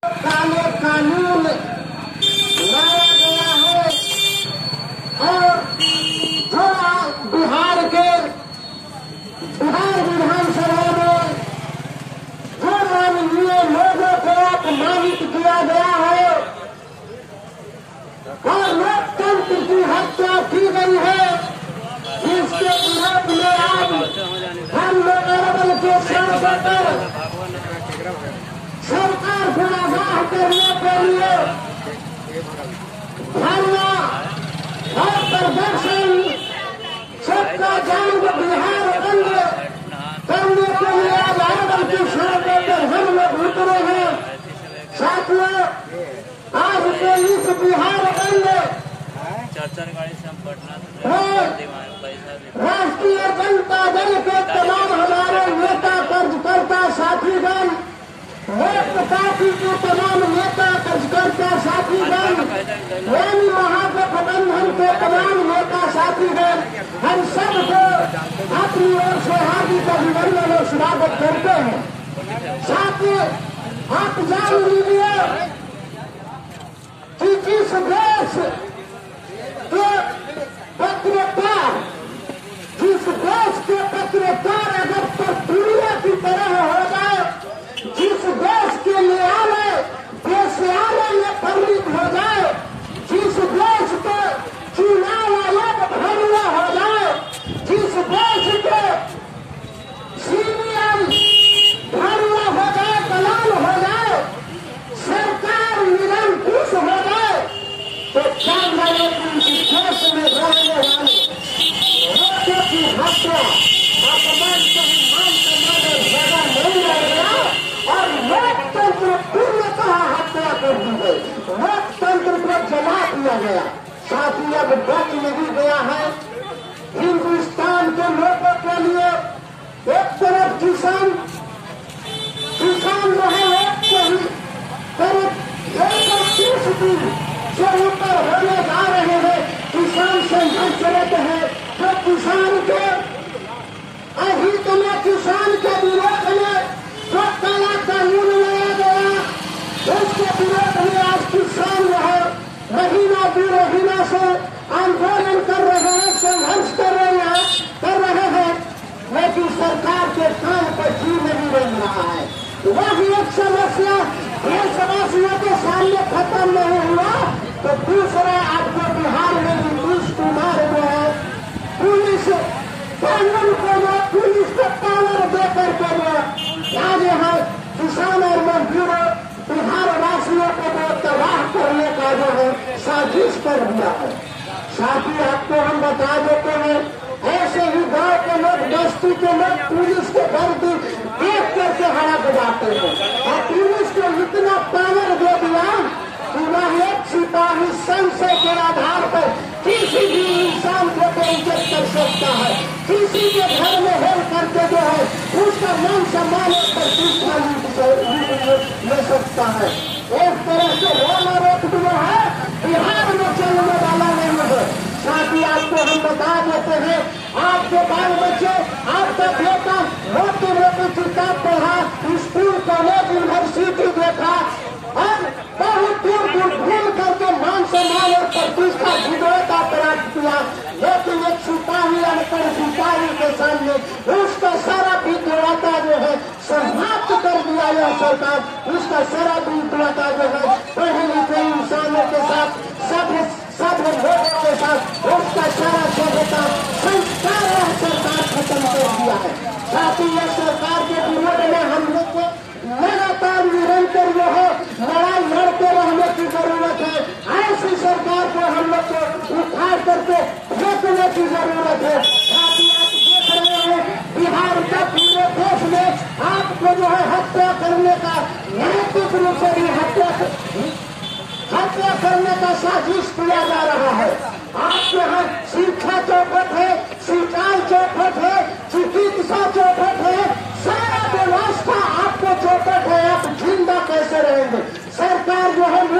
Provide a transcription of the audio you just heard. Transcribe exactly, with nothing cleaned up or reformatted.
काले कानून लाया गया है और जो बिहार के बिहार विधानसभा में जो माननीय लोगों को अपमानित किया गया है और लोकतंत्र की हत्या की गई है, जिसके विरोध में आज हम लोग अरवल के सांसद सरकार को आगाह करने के लिए धरना और प्रदर्शन सबका जंग बिहार बंद करने के लिए आज अरवल की सड़कों पर हम लोग उतरे हैं। साथियों, आज के इस बिहार बंद राष्ट्रीय जनता दल के तमाम हमारे नेता कार्यकर्ता साथीगण, लोक पार्टी के तमाम नेता कार्यकर्ता साथीगण, रेल महागठबंधन के तमाम नेता साथीगण, हम सबको अपनी ओर से हार्दिक अभिनंदन और स्वागत करते हैं। साथ ही आप जान लीजिए कि जिस देश के पत्रकार जिस देश के पत्रकार अगर प्रक्रिया की तरह हो जाए, जिस देश के न्यायालय वेश्यालय में परिणित हो जाए, जिस देश के चुनाव आयोग भंग हो जाए, जिस देश के सीबीआई भंग हो जाए, दलाल हो जाए, सरकार निरंकुश हो जाए, तो क्या माने कि इस देश में रहने वाले लोगों की हत्या अपमान सम्मान सम्मान और जगह नहीं रहेगा और लोकतंत्र पूर्णतः हत्या कर दी गई, लोकतंत्र को जला दिया गया। साथ ही अब बच नहीं गया है हिंदुस्तान के लोगों के लिए। एक तरफ किसान किसान रहे, एक करीब करीब एक सौ तीस दिन से ऊपर होने जा रहे हैं किसान संघर्षरत है। जो किसान के अहित में किसान के विरोध में जो काला कानून लाया गया, उसके विरोध में आज किसान जो है महीना दो महीना से आंदोलन कर रहे हैं, संघर्ष कर रहे हैं कर रहे हैं लेकिन सरकार के काम पर जी नहीं बन रहा है। वही एक समस्या देशवासियों के सामने खत्म नहीं हुआ तो दूसरा आपको बिहार में नीतीश कुमार जो है पुलिस कानून को पुलिस को पावर देकर के आज यहाँ किसान और मजदूरों बिहार वासियों को वो तबाह करने का जो है साजिश कर दिया है। साथ ही आपको हम बता देते हैं, ऐसे ही गांव के लोग बस्ती के लोग पुलिस के वर्दी देख करके हड़प जाते हैं और पुलिस को इतना पावर दे दिया कि वह एक सिपाही संशय के आधार पर किसी भी इंसान को बेइज्जत कर सकता है, किसी के घर में हेल करके जो है उसका मान सम्मान और प्रतिष्ठा ले सकता है। एक तरह से रोना रोक जो है बिहार में चलने वाला नहीं है। साथ ही आपको हम बता देते हैं, आपके बाल बच्चे आपका बेटा रोटी रोटी किताब पढ़ा, स्कूल कॉलेज यूनिवर्सिटी देखा और बहुत दूर दूर घूम करके मान सम्मान और प्रतिष्ठा विद्वता प्राप्त किया, लेकिन एक सिपाही अनपढ़ सिपाही के सामने उसका सारा विद्वता जो है समाप्त कर दिया यह सरकार। उसका सारा विद्वता जो है पढ़े लिखे इंसानों के साथ सब सब लोगों के साथ उसका सारा सभ्यता संस्कार यह सरकार खत्म कर दिया है। साथ ही यह सरकार के विरोध में हम लोग को लगातार निरंतर जो है लड़ाई लड़ते रहने की जरूरत है। ऐसी सरकार को हम लोग को उखाड़ करके फेंकने की जरूरत है। साथ ही आप देख रहे हैं बिहार का पूरे देश में आपको जो है हत्या करने का नैतिक रूप से भी हत्या हत्या करने का साजिश किया जा रहा है। आपके यहाँ शिक्षा चौपट है, सिंचाई चौपट है, चिकित्सा चौपट है, सारा व्यवस्था आपको चौपट है। आप जिंदा कैसे रहेंगे? सरकार जो है